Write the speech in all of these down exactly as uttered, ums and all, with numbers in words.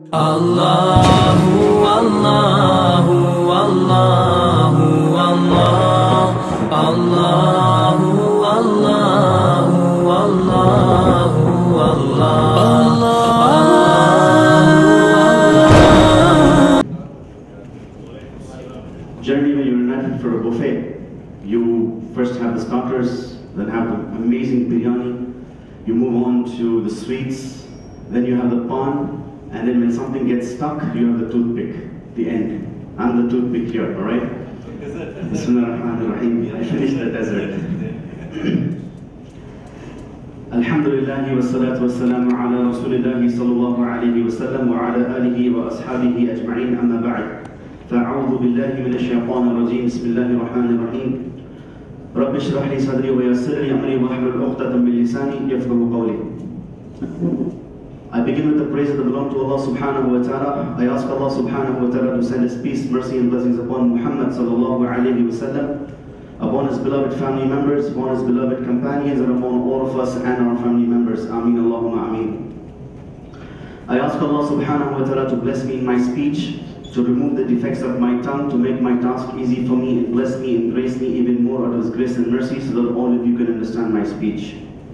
Allahu, Allahu, Allahu, Allah, Allahu, Allahu, Allahu, Allah. Generally, when you're invited for a buffet, you first have the starters, then have the amazing biryani, you move on to the sweets, then you have the pan, and then when something gets stuck, you have the toothpick, the end. I'm the toothpick here, alright? Bismillah ar-Rahman ar-Rahim. I finished the desert. Alhamdulillah wa salatu wa salamu ala rasulillahi sallallahu alayhi wa sallam wa ala alihi wa ashabihi ajma'in amma ba'd. فأعوذ بالله من الشيطان الرجيم بسم الله الرحمن الرحيم رب اشرح لي صدري ويسر لي أمري واحلل عقدة من لساني يفقهوا قولي. I begin with the praise that belong to Allah subhanahu wa ta'ala. I ask Allah subhanahu wa ta'ala to send His peace, mercy and blessings upon Muhammad sallallahu alayhi wa sallam, upon his beloved family members, upon his beloved companions, and upon all of us and our family members. Ameen Allahumma ameen. I ask Allah subhanahu wa ta'ala to bless me in my speech, to remove the defects of my tongue, to make my task easy for me, and bless me and grace me even more out of His grace and mercy, so that all of you can understand my speech.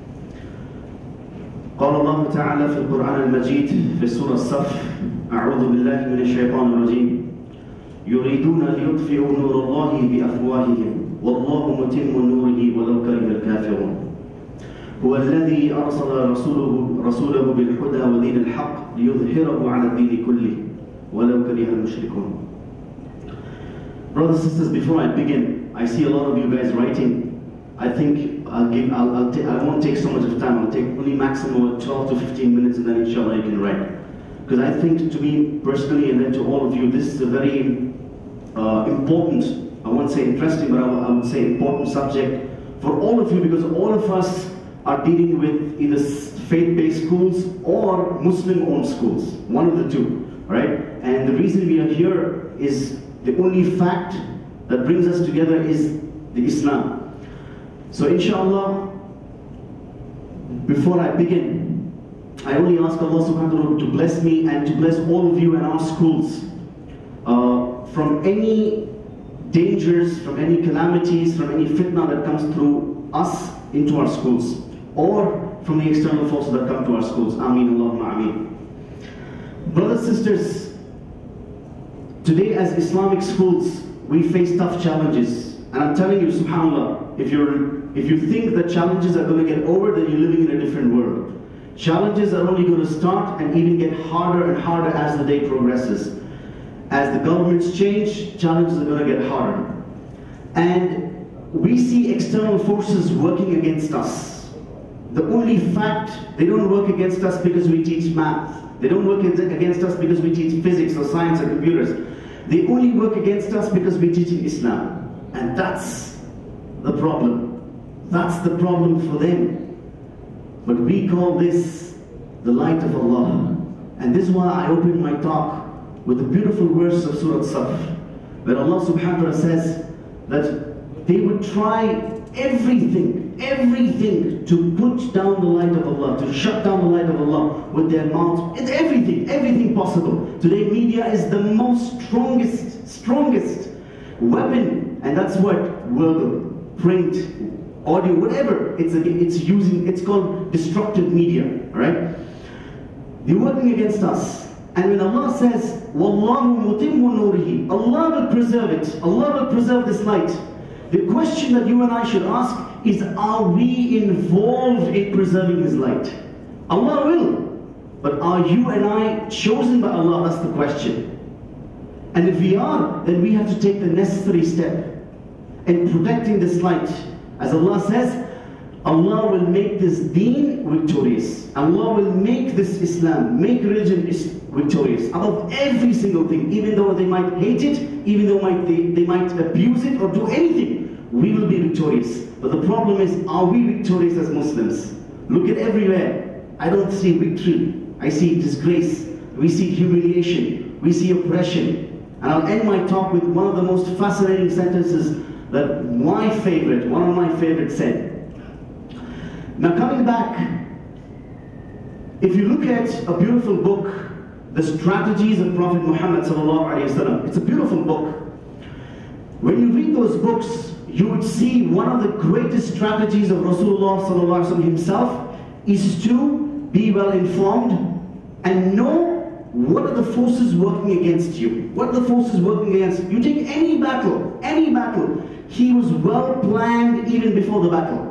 قال الله تعالى في القرآن المجيد في سورة الصف أعوذ بالله من الشيطان الرجيم يريدون ليطفئوا نور الله بأفواههم والله متم نوره ولو كره الكافرون هو الذي أرسل رسوله رسوله بالهدى ودين الحق ليظهره على الدين كله ولو كره المشركون. Brothers and sisters, before I begin, I see a lot of you guys writing. I think I'll give, I'll, I'll ta I won't take so much of time. I'll take only maximum of twelve to fifteen minutes, and then inshallah you can write. Because I think, to me personally, and then to all of you, this is a very uh, important, I won't say interesting, but I, I would say important subject for all of you, because all of us are dealing with either faith-based schools or Muslim-owned schools, one of the two, right? And the reason we are here is the only fact that brings us together is the Islam. So inshallah, before I begin, I only ask Allah subhanahu wa ta'ala to bless me and to bless all of you and our schools uh, from any dangers, from any calamities, from any fitna that comes through us into our schools, or from the external forces that come to our schools. Ameen Allahumma ameen. Brothers and sisters, today as Islamic schools, we face tough challenges. And I'm telling you, subhanAllah, if you're If you think that challenges are going to get over, then you're living in a different world. Challenges are only going to start and even get harder and harder as the day progresses. As the governments change, challenges are going to get harder. And we see external forces working against us. The only fact, they don't work against us because we teach math. They don't work against us because we teach physics or science or computers. They only work against us because we teach in Islam. And that's the problem. That's the problem for them. But we call this the light of Allah. And this is why I opened my talk with the beautiful verse of Surah Saf, where Allah subhanahu wa ta'ala says that they would try everything, everything to put down the light of Allah, to shut down the light of Allah with their mouth. It's everything, everything possible. Today media is the most strongest, strongest weapon, and that's what verbal, print, audio, whatever it's, it's using, it's called destructive media, right? They're working against us. And when Allah says, Wallahu mutimmu nurihi, Allah will preserve it, Allah will preserve this light. The question that you and I should ask is, are we involved in preserving His light? Allah will, but are you and I chosen by Allah? That's the question. And if we are, then we have to take the necessary step in protecting this light. As Allah says, Allah will make this deen victorious. Allah will make this Islam, make religion victorious above every single thing. Even though they might hate it, even though might they, they might abuse it or do anything, we will be victorious. But the problem is, are we victorious as Muslims? Look at everywhere. I don't see victory. I see disgrace. We see humiliation. We see oppression. And I'll end my talk with one of the most fascinating sentences that my favorite, one of my favorites said. Now coming back, if you look at a beautiful book The Strategies of Prophet Muhammad sallallahu alaihi wasallam. It's a beautiful book. When you read those books, you would see one of the greatest strategies of Rasulullah sallallahu alaihi wasallam himself is to be well informed and know what are the forces working against you. What are the forces working against you? You take any battle, any battle. He was well planned even before the battle.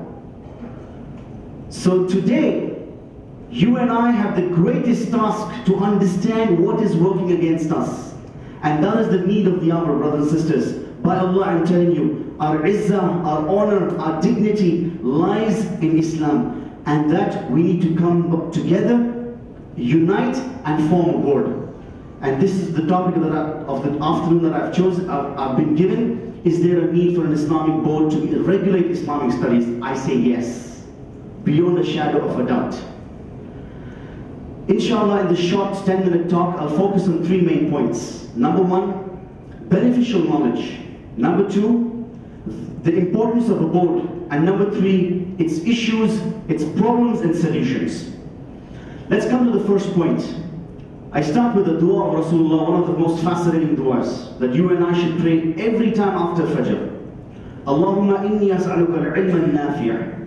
So today, you and I have the greatest task to understand what is working against us. And that is the need of the hour, brothers and sisters. By Allah, I'm telling you, our izzah, our honor, our dignity lies in Islam. And that we need to come together, unite, and form a board. And this is the topic that I, of the afternoon that I've chosen, I've, I've been given. Is there a need for an Islamic board to regulate Islamic studies? I say yes, beyond a shadow of a doubt. Inshallah, in the short ten minute talk, I'll focus on three main points. Number one, beneficial knowledge. Number two, the importance of a board. And number three, its issues, its problems and solutions. Let's come to the first point. I start with the dua of Rasulullah, one of the most fascinating duas that you and I should pray every time after Fajr. Allahumma inni as'aluka al-ilma al-nafi'.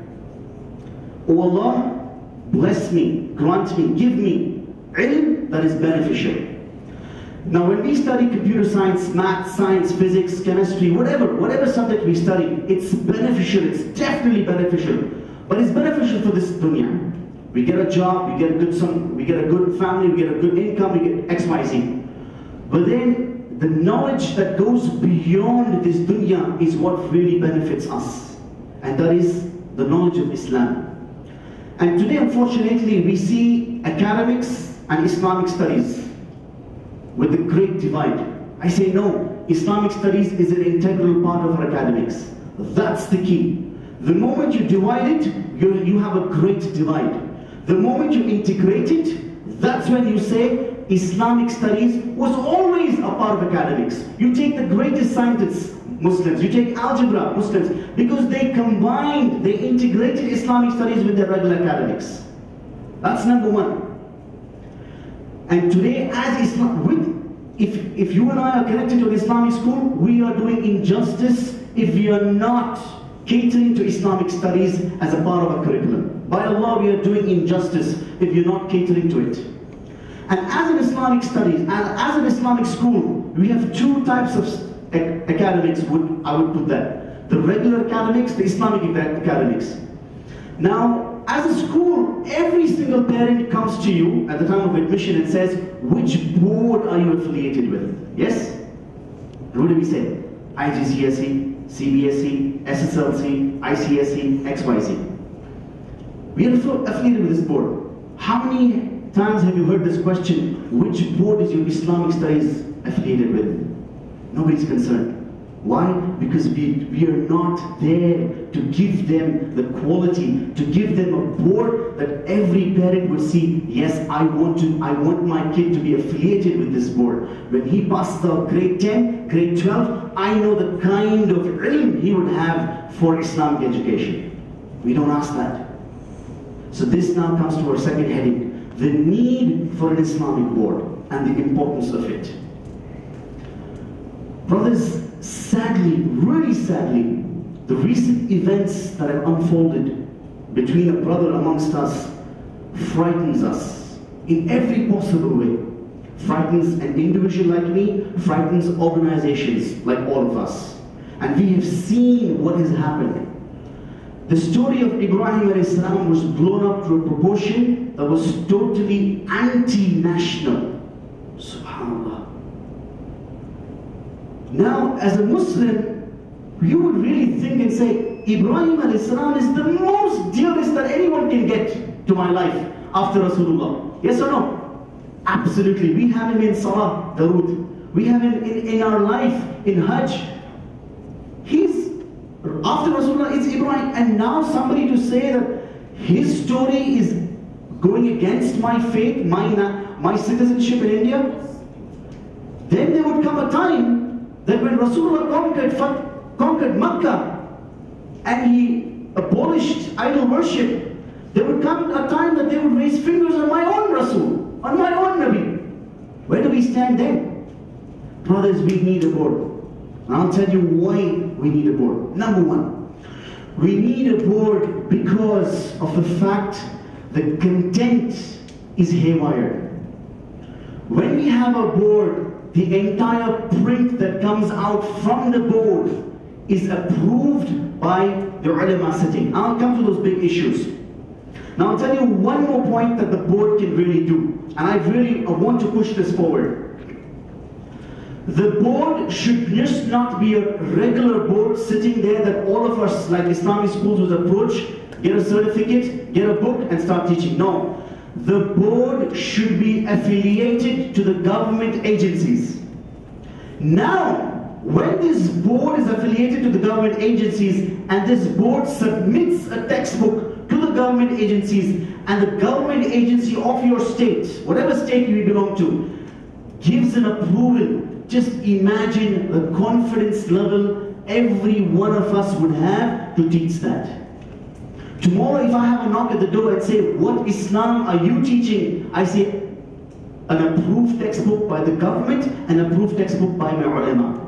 O Allah, bless me, grant me, give me ilm that is beneficial. Now when we study computer science, math, science, physics, chemistry, whatever, whatever subject we study, it's beneficial, it's definitely beneficial. But it's beneficial for this dunya. We get a job, we get a good son, we get a good family, we get a good income, we get X, Y, Z. But then the knowledge that goes beyond this dunya is what really benefits us. And that is the knowledge of Islam. And today, unfortunately, we see academics and Islamic studies with a great divide. I say no, Islamic studies is an integral part of our academics. That's the key. The moment you divide it, you, you have a great divide. The moment you integrate it, that's when you say Islamic studies was always a part of academics. You take the greatest scientists, Muslims, you take algebra, Muslims, because they combined, they integrated Islamic studies with their regular academics. That's number one. And today, as Islam, with, if, if you and I are connected to an Islamic school, we are doing injustice if we are not catering to Islamic studies as a part of our curriculum. By Allah, we are doing injustice if you're not catering to it. And as an Islamic studies, and as an Islamic school, we have two types of academics, would, I would put that. The regular academics, the Islamic academics. Now, as a school, every single parent comes to you at the time of admission and says, which board are you affiliated with? Yes? And what do we say? I G C S E, C B S E, S S L C, I C S E, X Y Z. We are affiliated with this board. How many times have you heard this question, which board is your Islamic studies affiliated with? Nobody's concerned. Why? Because we, we are not there to give them the quality, to give them a board that every parent would see, yes, I want to, I want my kid to be affiliated with this board. When he passes out grade ten, grade twelve, I know the kind of ilm he would have for Islamic education. We don't ask that. So this now comes to our second heading, the need for an Islamic board and the importance of it. Brothers, sadly, really sadly, the recent events that have unfolded between a brother amongst us frightens us in every possible way. Frightens an individual like me, frightens organizations like all of us. And we have seen what has happened. The story of Ibrahim alayhi salam was blown up to a proportion that was totally anti-national. Subhanallah. Now, as a Muslim, you would really think and say, Ibrahim alayhi salam is the most dearest that anyone can get to my life after Rasulullah. Yes or no? Absolutely. We have him in Salah, Dawood. We have him in, in our life, in Hajj. He's, after Rasulullah, it's Ibrahim. And now somebody to say that his story is going against my faith, my, my citizenship in India, then there would come a time that when Rasulullah conquered, conquered Makkah and he abolished idol worship, there would come a time that they would raise fingers on my own Rasul, on my own Nabi. stand then? Brothers, we need a board. And I'll tell you why we need a board. Number one, we need a board because of the fact the content is haywire. When we have a board, the entire print that comes out from the board is approved by the ulama sitting. I'll come to those big issues. Now I'll tell you one more point that the board can really do, and I really I want to push this forward. The board should just not be a regular board sitting there that all of us, like Islamic schools, would approach, get a certificate, get a book, and start teaching. No. The board should be affiliated to the government agencies. Now, when this board is affiliated to the government agencies and this board submits a textbook to the government agencies, and the government agency of your state, whatever state you belong to, gives an approval, just imagine the confidence level every one of us would have to teach that. Tomorrow if I have a knock at the door and say, what Islam are you teaching? I say, an approved textbook by the government, an approved textbook by my ulama.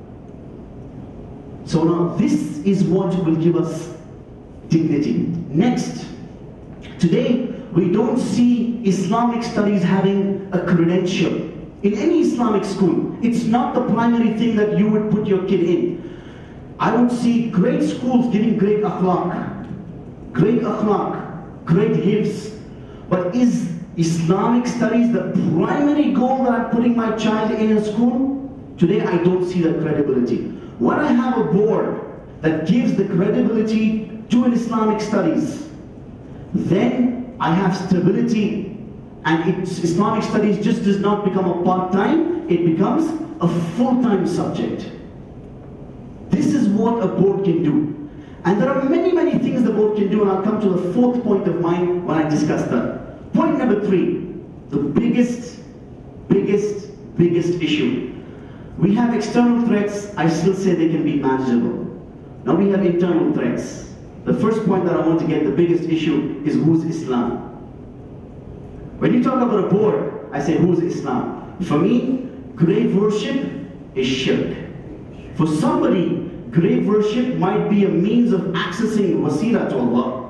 So now this is what will give us dignity. Next, today we don't see Islamic studies having a credential. In any Islamic school, it's not the primary thing that you would put your kid in. I would see great schools giving great akhlaq. Great akhlaq, great hifz, but is Islamic studies the primary goal that I'm putting my child in a school? Today I don't see that credibility. When I have a board that gives the credibility to an Islamic studies, then I have stability, and it's, Islamic studies just does not become a part-time, it becomes a full-time subject. This is what a board can do. And there are many, many things the board can do, and I'll come to the fourth point of mine when I discuss that. Point number three, the biggest, biggest, biggest issue. We have external threats, I still say they can be manageable. Now we have internal threats. The first point that I want to get, the biggest issue, is who's Islam? When you talk about a board, I say who's Islam? For me, grave worship is shirk. For somebody, grave worship might be a means of accessing wasila to Allah.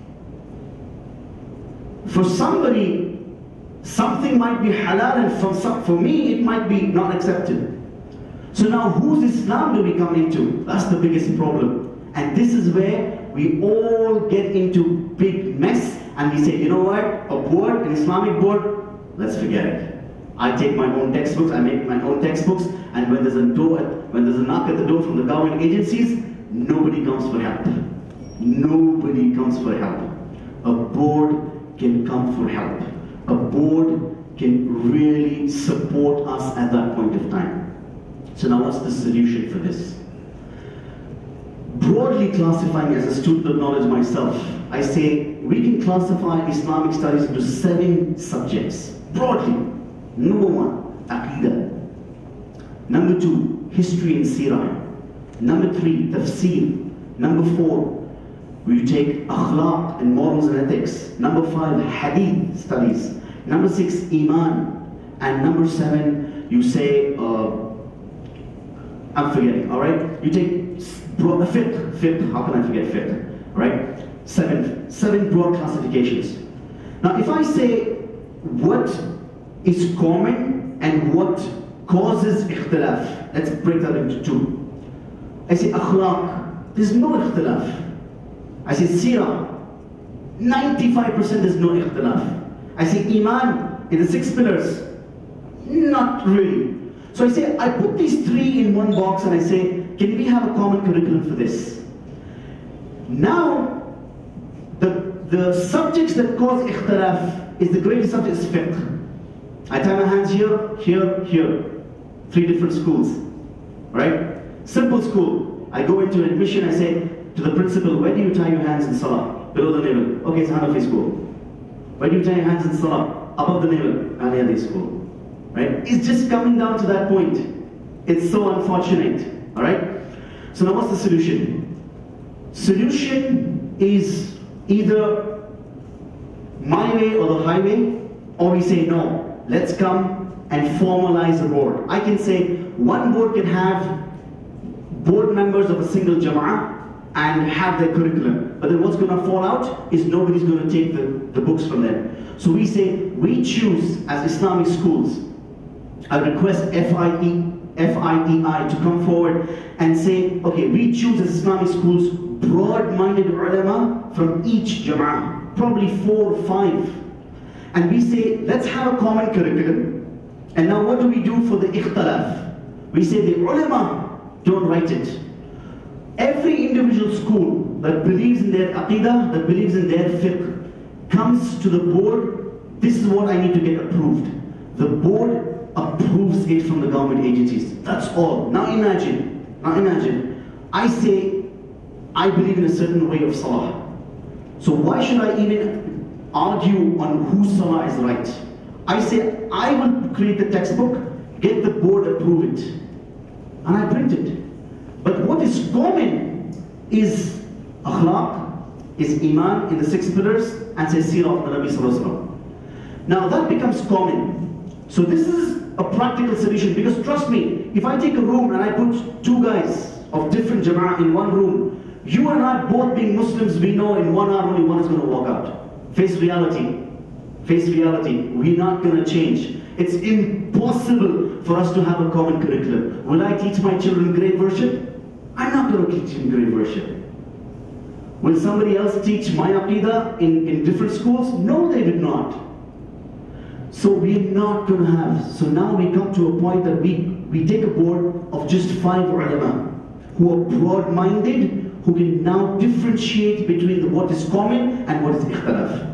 For somebody, something might be halal, and for, some, for me, it might be not accepted. So now, whose Islam do we come into? That's the biggest problem. And this is where we all get into big mess, and we say, you know what, a board, an Islamic board, let's forget it. I take my own textbooks, I make my own textbooks, and when there's a door, when there's a knock at the door from the government agencies, nobody comes for help. Nobody comes for help. A board can come for help. A board can really support us at that point of time. So now what's the solution for this? Broadly classifying, as a student of knowledge myself, I say we can classify Islamic studies into seven subjects. Broadly. Number one, Aqidah. Number two, history and seerah. Number three, tafsir. Number four, we take akhlaq and morals and ethics. Number five, hadith studies. Number six, iman. And number seven, you say, uh, I'm forgetting, all right? You take fiqh, fiqh, how can I forget fiqh, all right? Seven, seven broad classifications. Now, if I say what is common and what causes ikhtilaf, let's break that into two. I say akhlaq, there's no ikhtilaf. I say seerah, ninety-five percent there's no ikhtilaf. I say iman, in the six pillars, not really. So I say, I put these three in one box and I say, can we have a common curriculum for this? Now, the, the subjects that cause ikhtilaf is the greatest subject is fiqh. I tie my hands here, here, here. Three different schools, right? Simple school. I go into admission, I say to the principal, where do you tie your hands in salah? Below the navel. Okay, it's Hanafi school. Where do you tie your hands in salah? Above the navel. Ahli school. Right? It's just coming down to that point. It's so unfortunate. Alright? So now what's the solution? Solution is either my way or the highway, or we say no. Let's come and formalize a board. I can say one board can have board members of a single jama'ah and have their curriculum. But then what's going to fall out is nobody's going to take the, the books from them. So we say, we choose as Islamic schools, I request F I E, F I E I to come forward and say, okay, we choose as Islamic schools broad-minded ulama from each jama'ah, probably four or five. And we say, let's have a common curriculum. And now what do we do for the ikhtilaf? We say the ulama don't write it. Every individual school that believes in their aqidah, that believes in their fiqh, comes to the board, this is what I need to get approved. The board approves it from the government agencies. That's all. Now imagine, now imagine, I say, I believe in a certain way of salah. So why should I even argue on whose salah is right? I say, I will create the textbook, get the board approve it, and I print it. But what is common is akhlaq, is iman in the six pillars, and say seerah of the Nabi Sallallahu Alaihi Wasallam. Now that becomes common. So this is a practical solution, because trust me, if I take a room and I put two guys of different jama'ah in one room, you and I both being Muslims, we know in one hour only one is going to walk out. Face reality. Face reality. We're not going to change. It's impossible for us to have a common curriculum. Will I teach my children grave worship? I'm not going to teach them grave worship. Will somebody else teach my aqidah in, in different schools? No, they would not. So we're not going to have. So now we come to a point that we, we take a board of just five ulama who are broad-minded, who can now differentiate between the, what is common and what is ikhtilaf.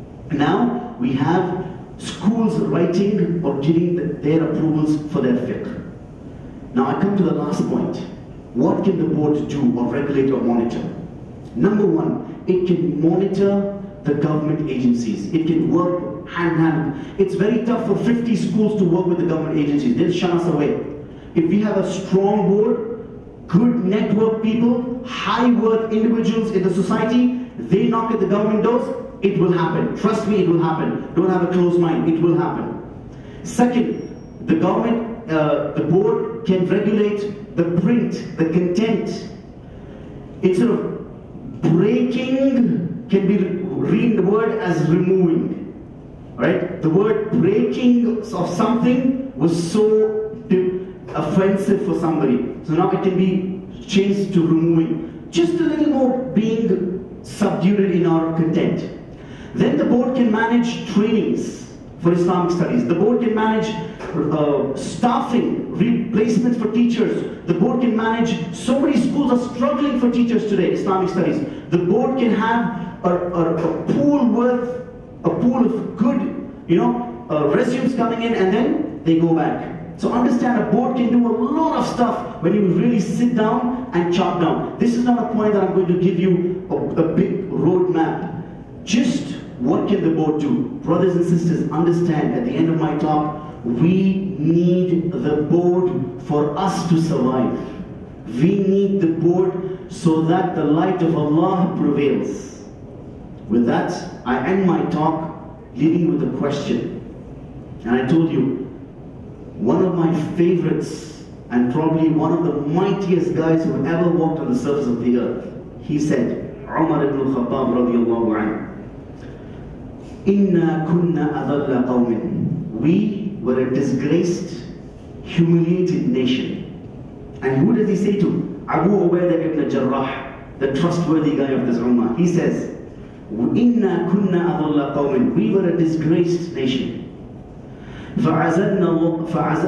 Now we have schools writing or giving the, their approvals for their fiqh. Now I come to the last point. What can the board do or regulate or monitor? Number one, it can monitor the government agencies. It can work hand in hand. It's very tough for fifty schools to work with the government agencies. They'll shun us away. If we have a strong board, good network people, high worth individuals in the society, they knock at the government doors, it will happen. Trust me, it will happen. Don't have a closed mind, it will happen. Second, the government, uh, the board can regulate the print, the content. Instead of breaking, can be read the word as removing. Right? The word breaking of something was so offensive for somebody. So now it can be changed to removing. Just a little more being subdued in our content. Then the board can manage trainings for Islamic studies. The board can manage uh, staffing, replacements for teachers. The board can manage, so many schools are struggling for teachers today, Islamic studies. The board can have a, a, a pool worth, a pool of good, you know, uh, resumes coming in, and then they go back. So understand, a board can do a lot of stuff when you really sit down and chop down. This is not a point that I'm going to give you a, a big roadmap. Just what can the board do? Brothers and sisters, understand, at the end of my talk, we need the board for us to survive. We need the board so that the light of Allah prevails. With that, I end my talk leaving with a question. And I told you, one of my favorites, and probably one of the mightiest guys who ever walked on the surface of the earth, he said, Umar ibn al-Khattab radiyallahu anhu, Inna kunna adalla qawmin. We were a disgraced, humiliated nation. And who does he say to? Abu Ubaidah ibn Jarrah, the trustworthy guy of this ummah. He says, Inna kunna adalla qawmin. We were a disgraced nation. فَعَزَّنَا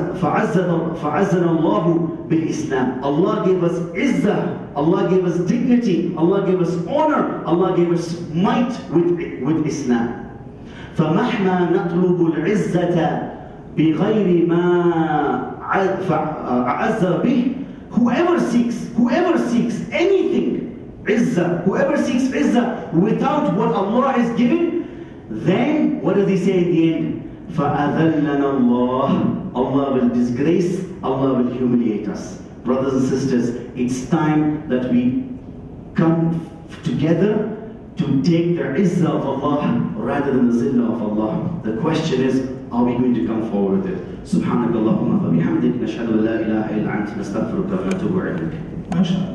اللَّهُ بِالْإِسْلَامِ. Allah gave us izzah, Allah gave us dignity, Allah gave us honor, Allah gave us might with, with Islam. فَمَحْمَا نَطْلُبُ الْعِزَّةَ بِغَيْرِ مَا أَعَزَّ بِهِ. Whoever seeks, whoever seeks anything, izzah, whoever seeks izzah without what Allah has given, then what does he say in the end? فَأَذَلَّنَا اللَّهُ. Allah will disgrace, Allah will humiliate us. Brothers and sisters, it's time that we come together to take the izzah of Allah rather than the zillah of Allah. The question is, are we going to come forward with it? سبحانك اللهم وبحمدك نشهد أن لا إله إلا أنت نستغفرك ونتوب إليك. MashaAllah.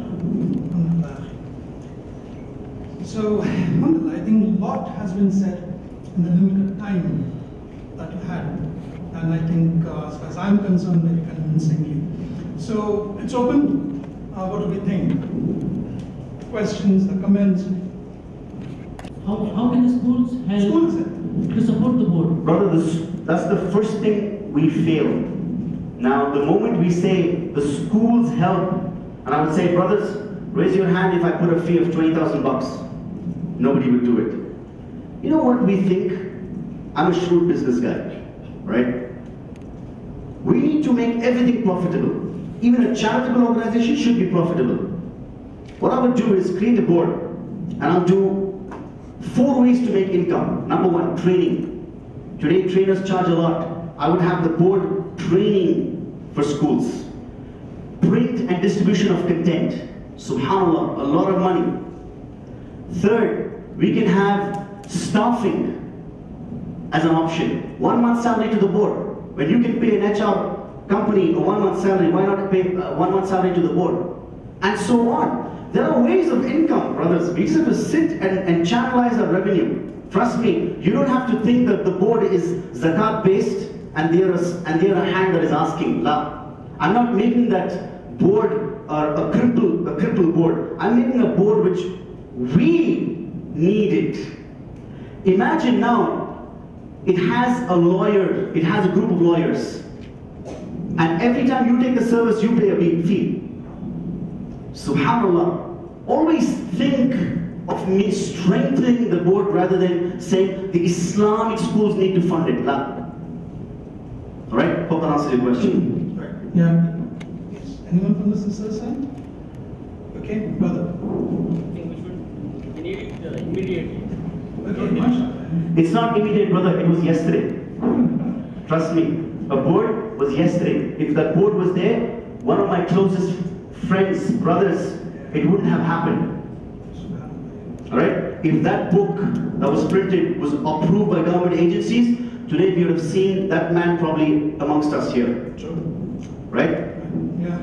So, alhamdulillah, I think a lot has been said in the limited time that you had, and I think, uh, as far as I'm concerned, very convincingly. So, it's open. Uh, what do we think? Questions, the comments? How, how can the schools help Schools. to support the board? Brother, this, that's the first thing we fail. Now, the moment we say the schools help, and I would say, brothers, raise your hand if I put a fee of twenty thousand bucks. Nobody would do it. You know what we think? I'm a shrewd business guy, right? We need to make everything profitable. Even a charitable organization should be profitable. What I would do is create a board, and I'll do four ways to make income. Number one, training. Today, trainers charge a lot. I would have the board training for schools. Print and distribution of content. Subhanallah, a lot of money. Third, we can have staffing as an option. One month salary to the board. When you can pay an H R company a one month salary, why not pay uh, one month salary to the board? And so on. There are ways of income, brothers. We just have to sit and, and channelize our revenue. Trust me, you don't have to think that the board is zakat based and there is and there a hand that is asking. La. I'm not making that board uh, a cripple, a cripple board. I'm making a board which we need it. Imagine now, it has a lawyer, it has a group of lawyers, and every time you take a service, you pay a big fee. Subhanallah, always think of me strengthening the board rather than saying the Islamic schools need to fund it. La. Alright, hope that answers your question. Right. Yeah. Yes. Anyone from the sister side? Okay, brother. We need it uh, immediately. Okay, MashaAllah. It's not immediate, brother, it was yesterday. Trust me, a board was yesterday. If that board was there, one of my closest friends, brothers, it wouldn't have happened. Alright? If that book that was printed was approved by government agencies, today we would have seen that man probably amongst us here. Right? Yeah.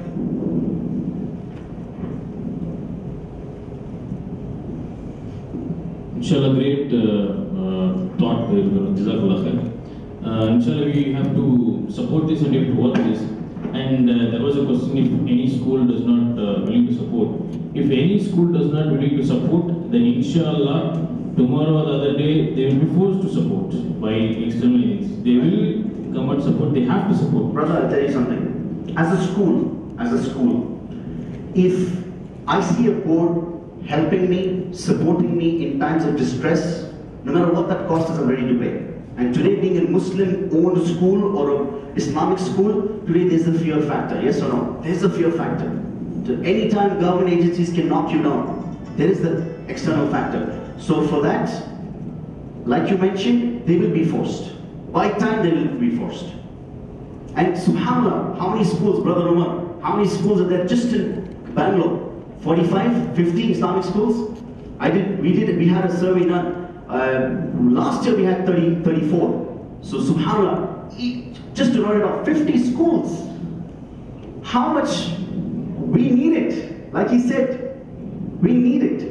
Inshallah, great uh, uh, thought there, Jazakallah khair. Uh, inshallah, we have to support this and we have to work this. And uh, there was a question if any school does not uh, willing to support. If any school does not willing to support, then inshallah, tomorrow or the other day, they will be forced to support by external agents. They will come and support, they have to support. Brother, I'll tell you something. As a school, as a school, if I see a board helping me, supporting me in times of distress, no matter what that cost is, I'm ready to pay. And today, being a Muslim-owned school or an Islamic school, today there's a fear factor, yes or no? There's a fear factor. Any time government agencies can knock you down, there is the external factor. So for that, like you mentioned, they will be forced. By time, they will be forced. And subhanAllah, how many schools, Brother Umar, how many schools are there just in Bangalore? forty-five, fifty Islamic schools? I did, we did, we had a survey done. Uh, last year we had thirty, thirty-four. So subhanAllah, just to round it off, fifty schools. How much we need it? Like he said, we need it.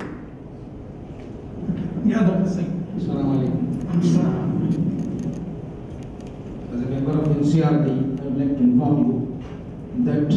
Yeah, Doctor Singh. Assalamu alaikum. As a member of N C R D, I would like to inform you that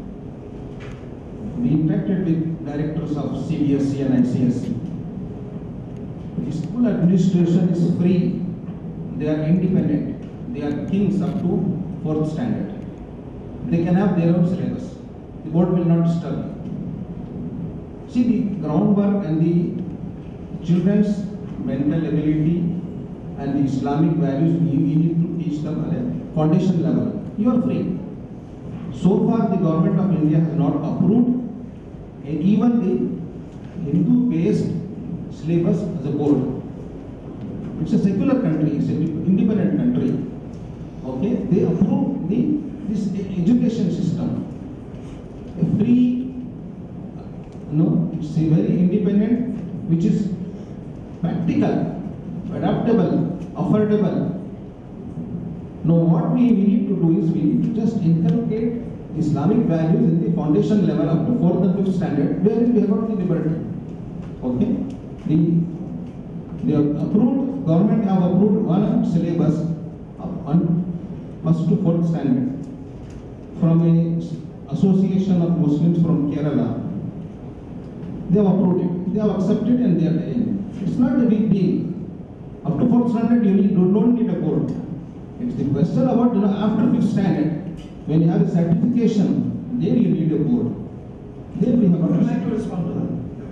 we interacted with directors of C B S E and I C S E. The school administration is free, they are independent, they are kings up to fourth standard. They can have their own syllabus. The board will not disturb them. See, the groundwork and the children's mental ability and the Islamic values, we need to teach them at a foundation level. You are free. So far, the government of India has not approved and even the Hindu-based syllabus as a board. It's a secular country, it's an independent country. Okay, they approve the this education system. A free, no, it's a very independent, which is practical, adaptable, affordable. Now, what we need to do is we need to just inculcate Islamic values in the foundation level up to fourth and fifth standard, where we have got the liberty. Okay? The, the approved, government have approved one syllabus of one first to fourth standard from a association of Muslims from Kerala. They have approved it, they have accepted and they are doing it. It's not a big deal. Up to fourth standard, you need, you don't need a board. It's the question about, you know, after fifth standard, when you have a certification, there you need a board. There we have I would a like to respond to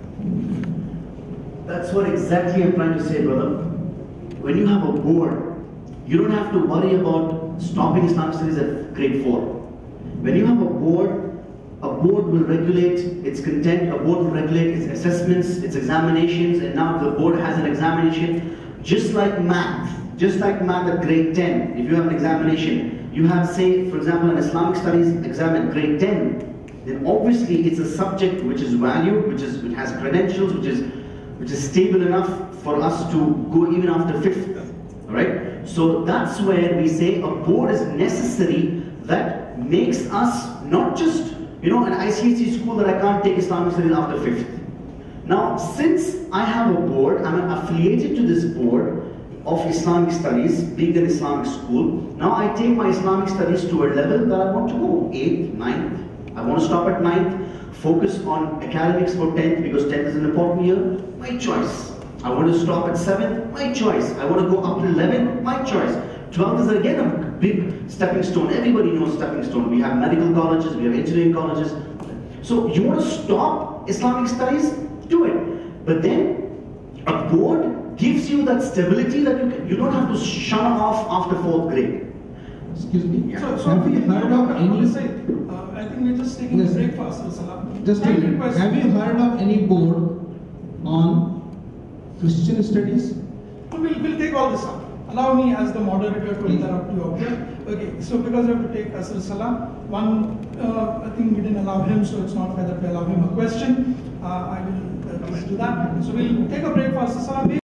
that. That's what exactly I'm trying to say, brother. When you have a board, you don't have to worry about stopping Islamic studies at grade four. When you have a board, a board will regulate its content, a board will regulate its assessments, its examinations, and now the board has an examination, just like math, just like math at grade ten. If you have an examination, you have, say, for example, an Islamic studies exam at grade ten, then obviously it's a subject which is valued, which is which has credentials, which is which is stable enough for us to go even after fifth. All right. So that's where we say a board is necessary that makes us not just, you know, an I C S E school that I can't take Islamic studies after fifth. Now, since I have a board, I'm affiliated to this board of Islamic studies, being an Islamic school. Now I take my Islamic studies to a level that I want to go, eighth, ninth. I want to stop at ninth, focus on academics for tenth because tenth is an important year, my choice. I want to stop at seventh, my choice. I want to go up to eleventh, my choice. twelfth is again a big stepping stone. Everybody knows stepping stone. We have medical colleges, we have engineering colleges. So you want to stop Islamic studies? Do it. But then a board gives you that stability that you can, you don't have to shun off after fourth grade. Excuse me. Yeah. So, so Have you heard of any? uh, I think we're just taking Yes. a break for us, Salah. Just a Thank you, minute. question. Have you heard of any board on Christian studies? So we'll, we'll take all this up. Allow me as the moderator to Please. interrupt you out here. Okay, so because I have to take Asr Salah, one, uh, I think we didn't allow him, so it's not fair that we allow him a question. Uh, I will uh, do that. So we'll take a break for Asr Salah.